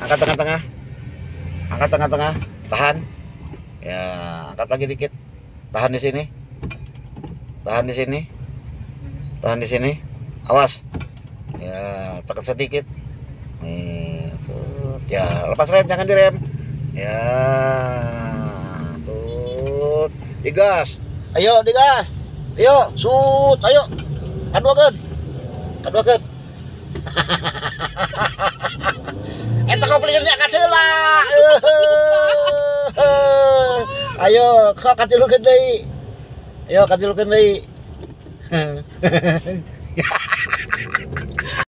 Angkat tengah-tengah. Angkat tengah-tengah. Tahan. Ya, angkat lagi dikit. Tahan di sini. Tahan di sini. Tahan di sini. Awas. Ya, tekan sedikit. Nih, ya, lepas rem, jangan direm. Ya, tuh, digas. Ayo, digas. Ayo, sut, ayo. Kaduakeun. Kaduakeun. Eta koplinnya ka heula. Ayo, katilukeun deui. Ayo, katilukeun deui.